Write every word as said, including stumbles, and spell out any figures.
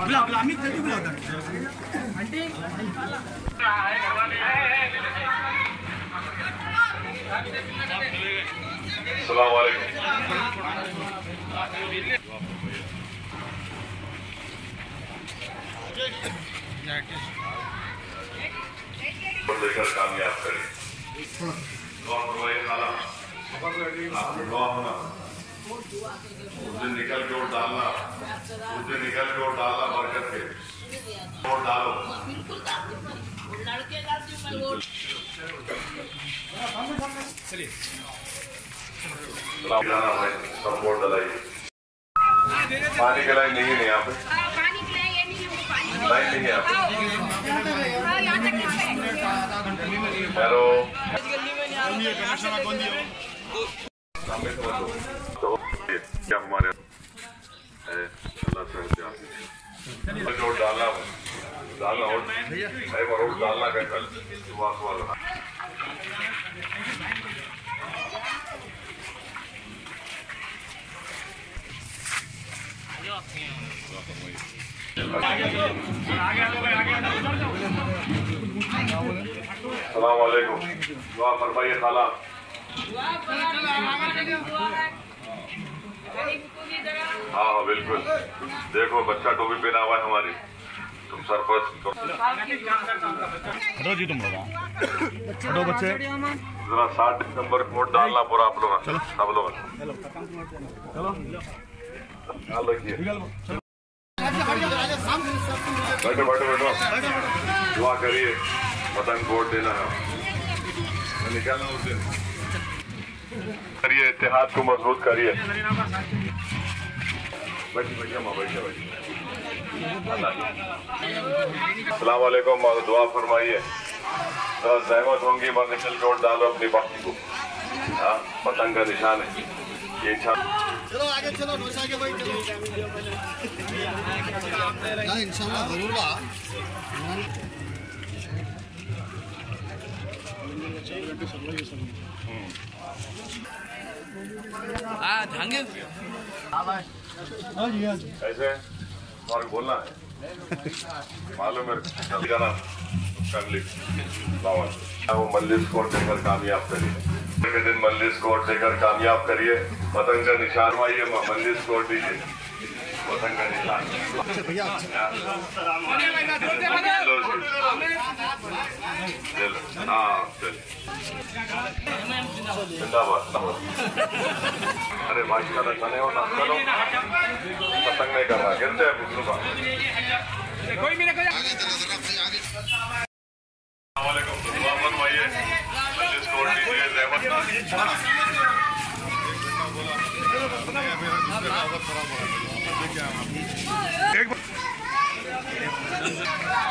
लेकर कामयाब करें। उससे निकल के वोट डालना, उससे निकल के वोट डालना, बरकत के वोट डालो। जाना भाई, सब वोट डलाइए। पानी की लाइन नहीं है यहाँ पे, लाइन नहीं है यहाँ पे। हेलो, क्या हमारे अल्लाह से वोट डालना डालना वोट वोट डालना का कल सुबह सुबह। सलाम वालेकुम, दुआ फरमाइए खाला। हाँ हाँ बिल्कुल, देखो बच्चा टोपी पहना हुआ है हमारी, तुम सरपंच हटो जी, तुम लोग हटो बच्चे, जरा साठ दिसंबर वोट डालना पूरा आप लोग, सब लोग चलो ख्याल रखिए। बैठो बैठो बैठो, दुआ करिए, पतंग वोट देना है, निकलना उस दिन करिए, इत्तेहाद को मजबूत करिए। अस्सलाम वालेकुम, दुआ फरमाइए, जहमत होंगी मगर निकल के वोट डालो अपनी बाकी को। हाँ, पतंग का निशान है ये। चलो आगे चलो, आगे भाई चलो, इंशाल्लाह जरूर बा। हाँ धांगे ऐसे और बोलना है मालूम है, जाना वो मल्लिस कोर्ट देकर कामयाब करिए, के दिन मल्लिस कोर्ट देकर कामयाब करिए। पतंग का निशान आइए, मल्लिस कोर्ट दीजिए पतंग का निशान। हाँ चल, जिंदाबाद। अरे भाई खाना खाने हो ना, चलो पतंग नहीं करना, गिरते हैं पुस्तकों का। एक